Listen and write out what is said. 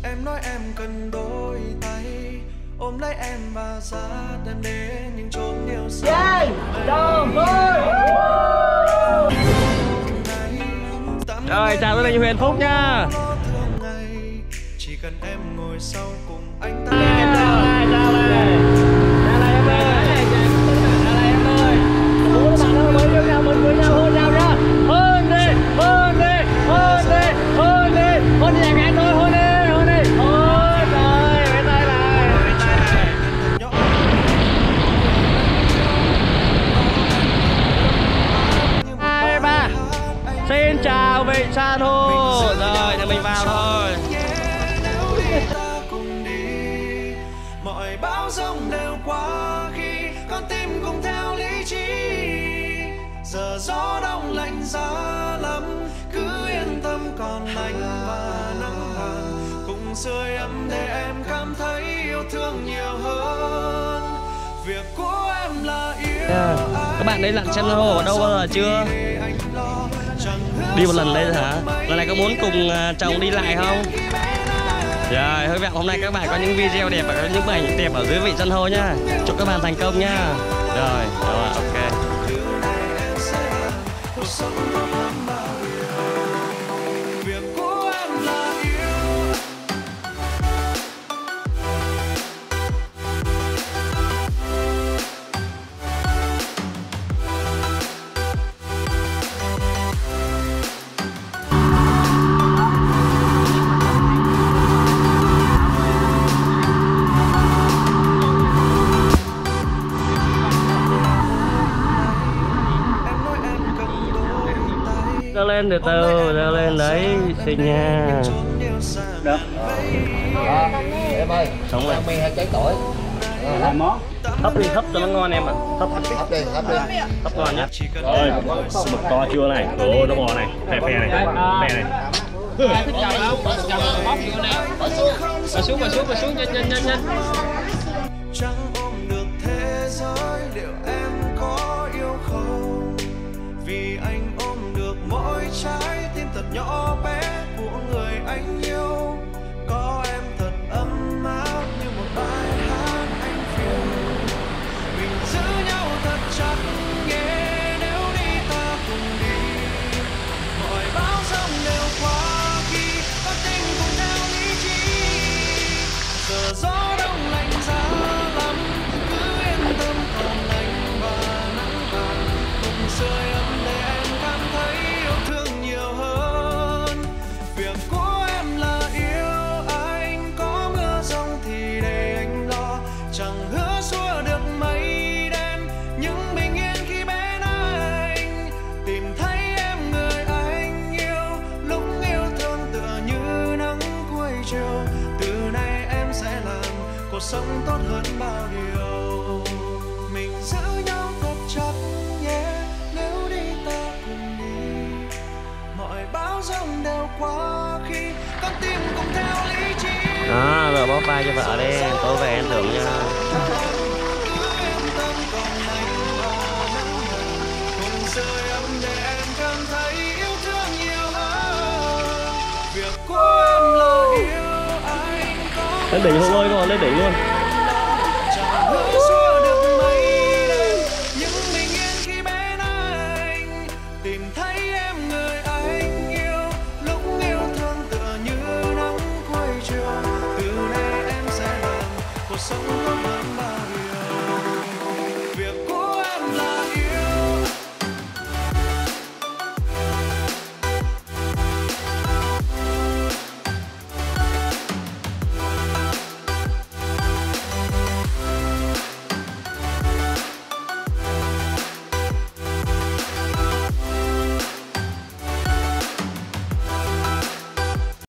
Em nói em cần đôi tay ôm lấy em và dắt em đến những chốn yêu xa. Rồi chào với mình Huyền Phúc nha. Chỉ cần em ngồi sau cùng anh ta. Xin chào vị san hô. Rồi thì mình vào thôi. Mọi bão giông đều qua khi con tim cùng theo lý trí. Giờ gió đông lạnh giá lắm, cứ yên tâm còn anh và nắng vàng cùng sưởi ấm để em cảm thấy yêu thương nhiều hơn. Việc của em là yêu Các bạn đấy lặn san hô ở đâu bao giờ chưa? Đi một lần đây hả? Lần này có muốn cùng chồng đi lại không? Rồi, hy vọng hôm nay các bạn có những video đẹp và có những bức ảnh đẹp ở dưới vịnh san hô nhá. Chúc các bạn thành công nhá. Rồi, ok. Dơ lên từ từ, dơ lên đấy, xinh nha. Được. Em ơi, sống rồi. Mì 2 trái tỏi. Làm món. Hấp đi, hấp cho nó ngon em ạ. Hấp đi. Hấp ngon nhá. Rồi, mực to chưa này, đồ nó bò này, phè này, phè này. Thích chào đâu, bóc vô nè. Bà xuống, nhanh. Chẳng ôm được thế giới, liệu em có yêu không? Vì anh ôm được mỗi trái tim thật nhỏ bé của người anh yêu. Có em thật ấm áp như một bài hát anh phiêu. Mình giữ nhau thật chặt nhé, nếu đi ta cùng đi. Mọi bão giông đều qua khi con tim cùng theo lý trí. Giờ gió đông lạnh giá lắm, cứ yên tâm còn anh và nắng vàng cùng sưởi ấm để em cảm thấy yêu thương nhiều hơn. Việc của em là yêu anh, có mưa giông thì để anh lo. Chẳng hứa xua được mây đen, nhưng bình yên khi bên anh. Tìm thấy em người anh yêu, lúc yêu thương tựa như nắng cuối chiều. Từ nay em sẽ làm cuộc sống tốt hơn bao điều. Mình giữ nhau thật chặt nhé, nếu đi ta cùng đi. Mọi bão giông đều qua khi con tim cùng theo lý trí. Đó, rồi bó vai cho vợ đi, tối về ăn thưởng nha. Cứ yên tâm còn anh và nắng vàng cùng sưởi ấm để em cảm thấy yêu thương nhiều hơn. Việc của em là yêu anh có. Lên đỉnh Hùng ơi, con lên đỉnh luôn.